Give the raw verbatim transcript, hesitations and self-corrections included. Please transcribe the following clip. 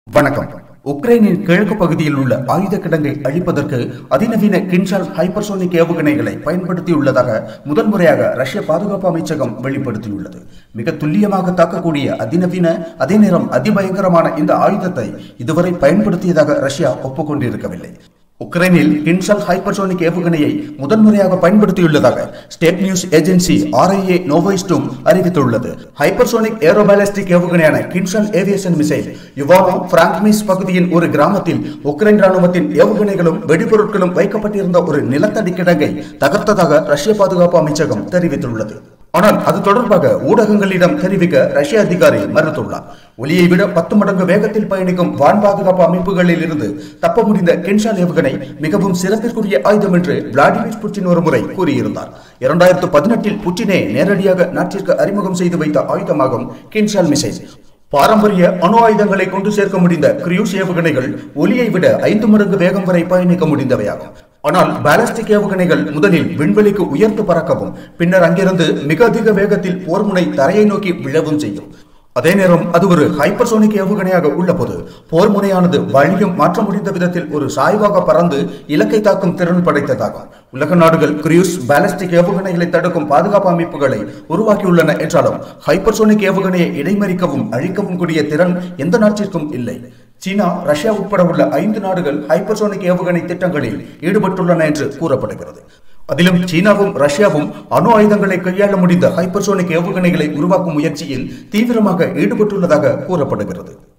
வணக்கம். உக்ரைனின் கிழக்கு பகுதியில் உள்ள ஆயுத கிடங்கை அழிப்பதற்கு அதிநவீன கின்ஷால் ஹைப்பர்சோனிக் ஏவுகணைகளை பயன்படுத்தியுள்ளதாக முதல் முறையாக ரஷ்ய பாதுகாப்பு அமைச்சகம் வெளிப்படுத்தியுள்ளது. மிக துல்லியமாக தாக்கக்கூடிய அதிநவீன அதே நேரம் அதிபயங்கரமான இந்த ஆயுதத்தை இதுவரை பயன்படுத்தியதாக ரஷ்யா ஒப்புக்கொண்டிருக்கவில்லை. உக்ரைனில் கின்ஷால் ஹைப்பர்சோனிக் ஏவுகணையை முதன்முறையாக பயன்படுத்தியுள்ளதாக state news agency R I A நோவோஸ்டும் அறிவித்துள்ளது. ஹைப்பர்சோனிக் ஏரோபாலிஸ்டிக் ஏவுகணையான Kinzhal aviation missile Ivano Frankivsk பகுதியின் ஒரு கிராமத்தில் உக்ரைன் ராணுவத்தின் ஏவுகணைகளும் வெடிபொருட்களும் வைக்கப்பட்டிருந்த ஒரு நிலத்தடி கிடங்கை தகர்த்ததாக ரஷ்ய பாதுகாப்பு அமைச்சகம் தெரிவித்துள்ளது. ஆனால் அது தொடர்பாக ஊடகங்களிடம் தெரிவிக்க ரஷ்ய அதிகாரி மறுத்துள்ளார். ஒலியை விட பத்து மடங்கு வேகத்தில் பயணிக்கும் வான் பாதுகாப்பு அமைப்புகளில் இருந்து தப்ப முடிந்த கின்ஷால் ஏவுகணை மிகவும் சிறப்பிற்குரிய ஆயுதம் என்று விளாடிமிர் புட்டின் ஒரு முறை கூறியிருந்தார். இரண்டாயிரத்து பதினெட்டில் புட்டினே நேரடியாக நாட்டிற்கு அறிமுகம் செய்து வைத்த ஆயுதமாகும் கின்ஷால் மிசைல். பாரம்பரிய அணு ஆயுதங்களை கொண்டு சேர்க்க முடிந்த கிரூஸ் ஏவுகணைகள் ஒலியை விட ஐந்து மடங்கு வேகம் வரை பயணிக்க முடிந்தவையாகும். ஆனால் பாலிஸ்டிக் ஏவுகணைகள் முதலில் விண்வெளிக்கு உயர்த்து பறக்கவும் பின்னர் அங்கிருந்து மிக அதிக வேகத்தில் போர்முனை தரையை நோக்கி விழவும் செய்யும். அதே நேரம் அது ஒரு ஹைப்பர்சோனிக் ஏவுகணையாக உள்ள போது போர் முனையானது வழியும் மாற்ற முடிந்த விதத்தில் ஒரு சாய்வாக பறந்து இலக்கை தாக்கும் திறன் படைத்ததாகும். உலக நாடுகள் கிரூஸ் பாலிஸ்டிக் ஏவுகணைகளை தடுக்கும் பாதுகாப்பு அமைப்புகளை உருவாக்கியுள்ளன என்றாலும் ஹைப்பர்சோனிக் ஏவுகணையை இடைமறிக்கவும் அழிக்கவும் கூடிய திறன் எந்த நாட்டிற்கும் இல்லை. சீனா, ரஷ்யா உட்பட உள்ள ஐந்து நாடுகள் ஹைப்பர்சோனிக் ஏவுகணை திட்டங்களில் ஈடுபட்டுள்ளன என்று கூறப்படுகிறது. அதிலும் சீனாவும் ரஷ்யாவும் அணு ஆயுதங்களை கையாள முடிந்த ஹைப்பர்சோனிக் ஏவுகணைகளை உருவாக்கும் முயற்சியில் தீவிரமாக ஈடுபட்டுள்ளதாக கூறப்படுகிறது.